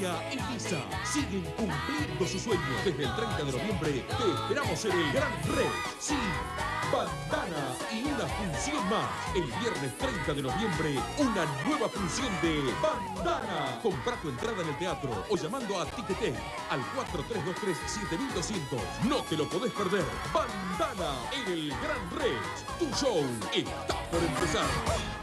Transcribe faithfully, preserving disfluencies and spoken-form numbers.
familia Elisa siguen cumpliendo su sueño. Desde el treinta de noviembre te esperamos en el Gran Rex. Sí, bandana y una función más. El viernes treinta de noviembre, una nueva función de bandana. Compra tu entrada en el teatro o llamando a Ticketek al cuatro tres dos tres, siete mil doscientos. No te lo podés perder. Bandana en el Gran Rex. Tu show está por empezar.